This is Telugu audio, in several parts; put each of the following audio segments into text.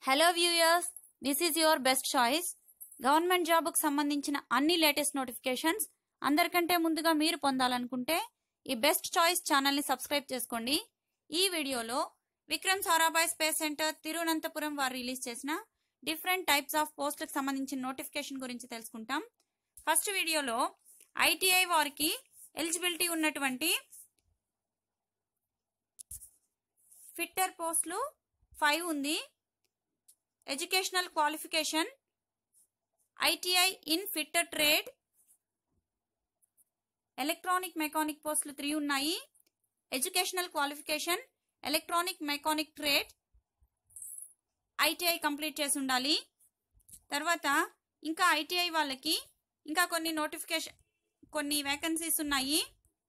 Hello viewers, this is your best choice. Government జాబ్కు సంబంధించిన అన్ని లేటెస్ట్ నోటిఫికేషన్స్ అందరికంటే ముందుగా మీరు పొందాలనుకుంటే ఈ బెస్ట్ చాయిస్ ఛానల్ని సబ్స్క్రైబ్ చేసుకోండి. ఈ వీడియోలో విక్రమ్ సారాభాయ్ స్పేస్ సెంటర్ తిరువనంతపురం వారు రిలీజ్ చేసిన డిఫరెంట్ టైప్స్ ఆఫ్ పోస్టులకు సంబంధించిన నోటిఫికేషన్ గురించి తెలుసుకుంటాం. ఫస్ట్ వీడియోలో ఐటీఐ వారికి ఎలిజిబిలిటీ ఉన్నటువంటి ఫిట్టర్ పోస్టులు 5 ఉంది. Educational qualification ITI in fitter trade. Electronic mechanic పోస్టులు 3 ఉన్నాయి. Educational qualification electronic mechanic trade ITI complete చేసి ఉండాలి. తర్వాత ఇంకా ఐటీఐ వాళ్ళకి ఇంకా కొన్ని వేకెన్సీస్ ఉన్నాయి.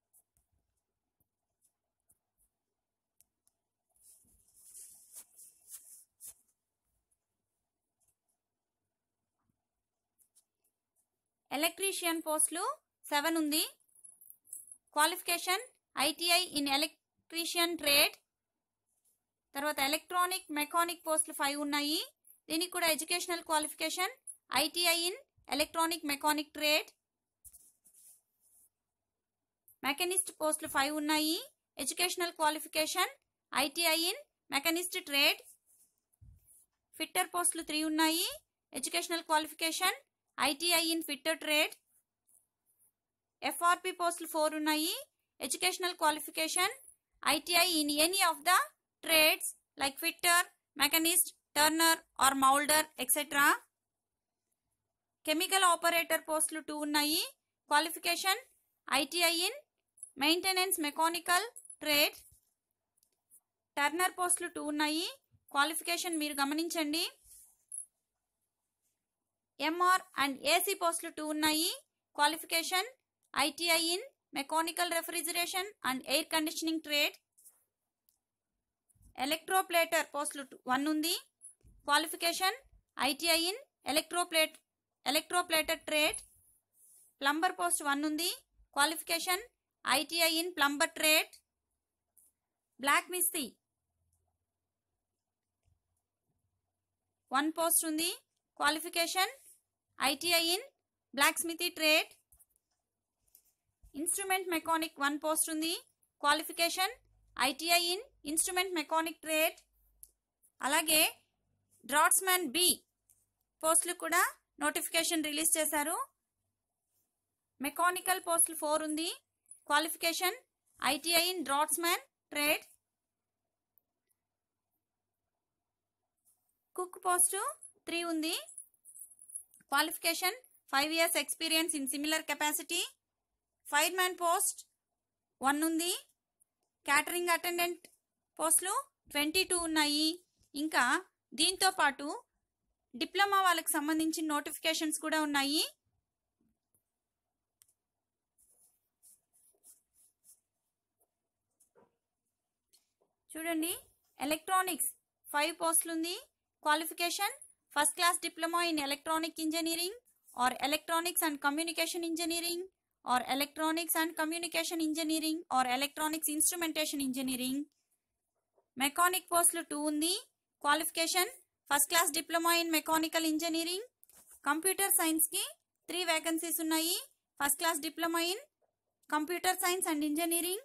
ఎలక్ట్రీషియన్ పోస్టులు 7 ఉంది. Qualification ITI in electrician trade. తర్వాత ఎలక్ట్రానిక్ మెకానిక్ పోస్టులు 5 ఉన్నాయి. దీనికి కూడా educational qualification ITI in electronic mechanic trade. Machinist పోస్టులు 5 ఉన్నాయి. Educational qualification ITI in machinist trade. Fitter పోస్టులు 3 ఉన్నాయి. Educational qualification ITI in fitter trade. FRP పోస్టులు 4 ఉన్నాయి. Educational qualification ITI in any of the trades like fitter, machinist, turner or moulder etcetera. Chemical operator పోస్టులు 2 ఉన్నాయి. Qualification ITI in maintenance mechanical trade. Turner పోస్టులు 2 ఉన్నాయి. క్వాలిఫికేషన్ మీరు గమనించండి. ఎంఆర్ అండ్ ఏసీ పోస్టులు 2 ఉన్నాయి. Qualification ITI in mechanical refrigeration and air conditioning trade. Electroplater పోస్టులు 1 ఉంది. Qualification ITI in electroplater trade. Plumber post 1 ఉంది. Qualification ITI in plumber trade. Black మిస్త్రీ 1 పోస్ట్ ఉంది. Qualification ITI in black smithy trade. Instrument mechanic 1 post ఉంది. Qualification ITI in instrument mechanic trade. అలాగే డ్రాట్స్మెన్ బి పోస్టులు కూడా నోటిఫికేషన్ రిలీజ్ చేశారు. మెకానికల్ పోస్టులు 4 ఉంది. Qualification ITI in draughtsmen trade. Cook post 3 ఉంది. Qualification 5 years experience in similar capacity. Fireman post 1 ఉంది. క్యాటరింగ్ అటెండెంట్ పోస్టులు 22 ఉన్నాయి. ఇంకా దీంతో పాటు డిప్లొమా వాళ్ళకి సంబంధించిన నోటిఫికేషన్స్ కూడా ఉన్నాయి. చూడండి, ఎలక్ట్రానిక్స్ 5 పోస్టులు ఉంది. Qualification first class diploma in electronic engineering or electronics and communication engineering or electronics and communication engineering or electronics instrumentation engineering. Mechanic పోస్టులు 2 ఉంది. Qualification first class diploma in mechanical engineering. Computer సైన్స్కి 3 వేకెన్సీస్ ఉన్నాయి. First class diploma in computer science and engineering.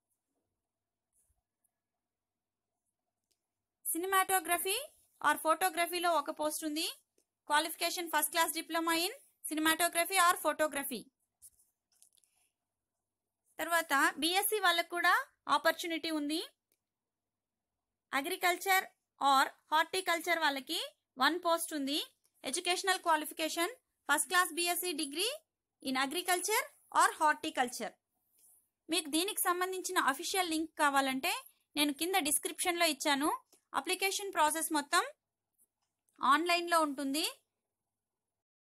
Cinematography or ఫోటోగ్రఫీలో 1 పోస్ట్ ఉంది. Qualification first class diploma in cinematography or photography. తర్వాత బీఎస్సీ వాళ్ళకు కూడా ఆపర్చునిటీ ఉంది. అగ్రికల్చర్ ఆర్ హార్టికల్చర్ వాళ్ళకి 1 పోస్ట్ ఉంది. Educational qualification first class BSc degree in agriculture or horticulture. మీకు దీనికి సంబంధించిన అఫీషియల్ లింక్ కావాలంటే నేను కింద డిస్క్రిప్షన్లో ఇచ్చాను. అప్లికేషన్ ప్రాసెస్ మొత్తం ఆన్లైన్లో ఉంటుంది.